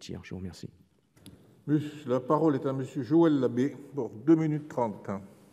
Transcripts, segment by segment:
aboutir. Je vous remercie. La parole est à M. Joël Labbé pour 2 minutes 30.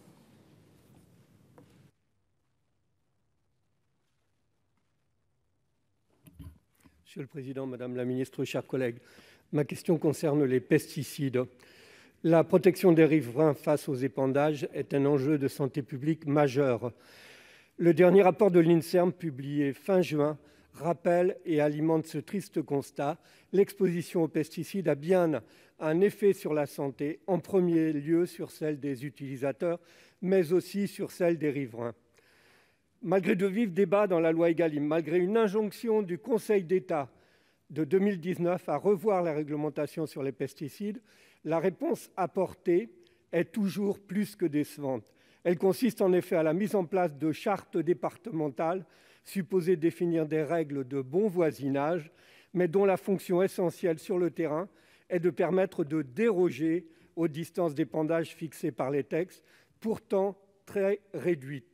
Monsieur le Président, Madame la Ministre, chers collègues, ma question concerne les pesticides. La protection des riverains face aux épandages est un enjeu de santé publique majeur. Le dernier rapport de l'INSERM, publié fin juin, rappelle et alimente ce triste constat. L'exposition aux pesticides a bien un effet sur la santé, en premier lieu sur celle des utilisateurs, mais aussi sur celle des riverains. Malgré de vifs débats dans la loi Égalim, malgré une injonction du Conseil d'État de 2019 à revoir la réglementation sur les pesticides, la réponse apportée est toujours plus que décevante. Elle consiste en effet à la mise en place de chartes départementales supposées définir des règles de bon voisinage, mais dont la fonction essentielle sur le terrain est de permettre de déroger aux distances d'épandage fixées par les textes, pourtant très réduites.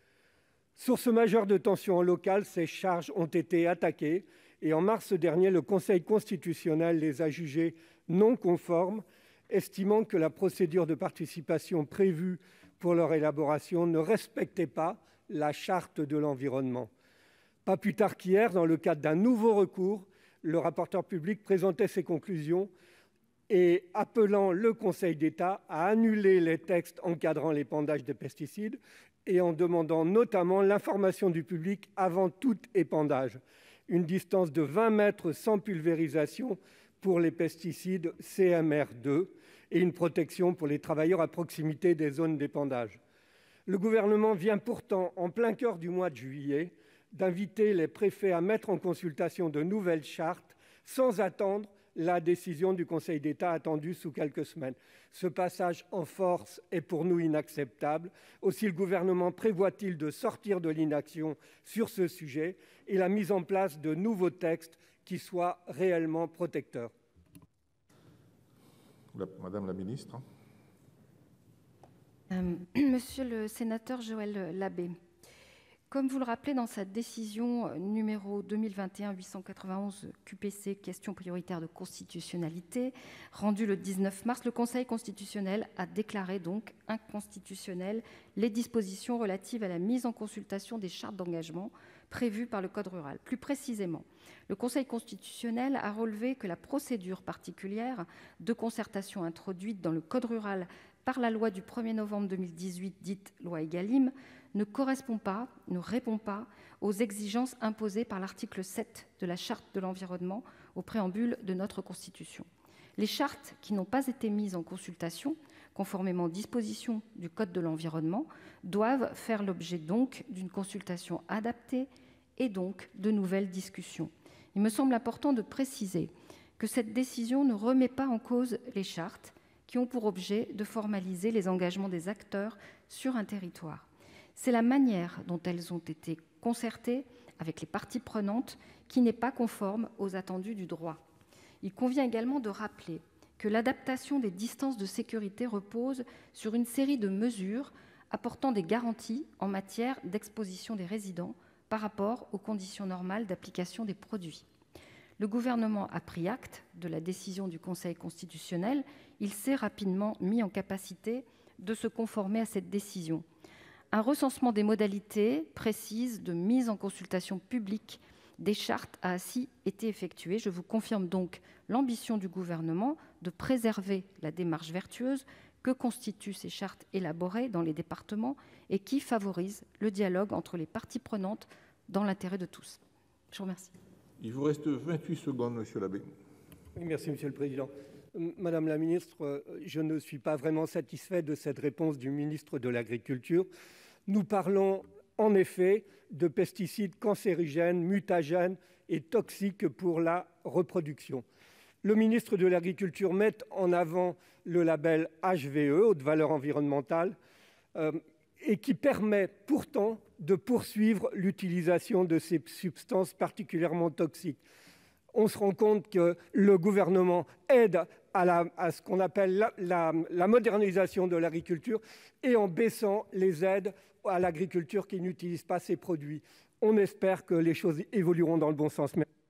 Source majeure de tensions locales, ces charges ont été attaquées et en mars dernier, le Conseil constitutionnel les a jugées non conformes, estimant que la procédure de participation prévue pour leur élaboration ne respectait pas la Charte de l'environnement. Pas plus tard qu'hier, dans le cadre d'un nouveau recours, le rapporteur public présentait ses conclusions et appelant le Conseil d'État à annuler les textes encadrant l'épandage des pesticides et en demandant notamment l'information du public avant tout épandage, une distance de 20 mètres sans pulvérisation pour les pesticides CMR2 et une protection pour les travailleurs à proximité des zones d'épandage. Le gouvernement vient pourtant, en plein cœur du mois de juillet, d'inviter les préfets à mettre en consultation de nouvelles chartes sans attendre la décision du Conseil d'État attendue sous quelques semaines. Ce passage en force est pour nous inacceptable. Aussi, le gouvernement prévoit-il de sortir de l'inaction sur ce sujet et la mise en place de nouveaux textes qui soient réellement protecteurs. Madame la Ministre. Monsieur le sénateur Joël Labbé, comme vous le rappelez dans sa décision numéro 2021-891 QPC, question prioritaire de constitutionnalité, rendue le 19 mars, le Conseil constitutionnel a déclaré donc inconstitutionnelles les dispositions relatives à la mise en consultation des chartes d'engagement prévues par le Code rural. Plus précisément, le Conseil constitutionnel a relevé que la procédure particulière de concertation introduite dans le Code rural par la loi du 1er novembre 2018, dite loi Égalim, ne répond pas aux exigences imposées par l'article 7 de la Charte de l'environnement au préambule de notre Constitution. Les chartes qui n'ont pas été mises en consultation, conformément aux dispositions du Code de l'environnement, doivent faire l'objet donc d'une consultation adaptée et donc de nouvelles discussions. Il me semble important de préciser que cette décision ne remet pas en cause les chartes qui ont pour objet de formaliser les engagements des acteurs sur un territoire. C'est la manière dont elles ont été concertées avec les parties prenantes qui n'est pas conforme aux attendus du droit. Il convient également de rappeler que l'adaptation des distances de sécurité repose sur une série de mesures apportant des garanties en matière d'exposition des résidents par rapport aux conditions normales d'application des produits. Le gouvernement a pris acte de la décision du Conseil constitutionnel. Il s'est rapidement mis en capacité de se conformer à cette décision. Un recensement des modalités précises de mise en consultation publique des chartes a ainsi été effectué. Je vous confirme donc l'ambition du gouvernement de préserver la démarche vertueuse que constituent ces chartes élaborées dans les départements et qui favorisent le dialogue entre les parties prenantes dans l'intérêt de tous. Je vous remercie. Il vous reste 28 secondes, Monsieur Labbé. Merci, Monsieur le Président. Madame la Ministre, je ne suis pas vraiment satisfait de cette réponse du ministre de l'Agriculture. Nous parlons en effet de pesticides cancérigènes, mutagènes et toxiques pour la reproduction. Le ministre de l'Agriculture met en avant le label HVE, haute valeur environnementale, et qui permet pourtant de poursuivre l'utilisation de ces substances particulièrement toxiques. On se rend compte que le gouvernement aide à ce qu'on appelle la modernisation de l'agriculture et en baissant les aides à l'agriculture qui n'utilise pas ces produits. On espère que les choses évolueront dans le bon sens.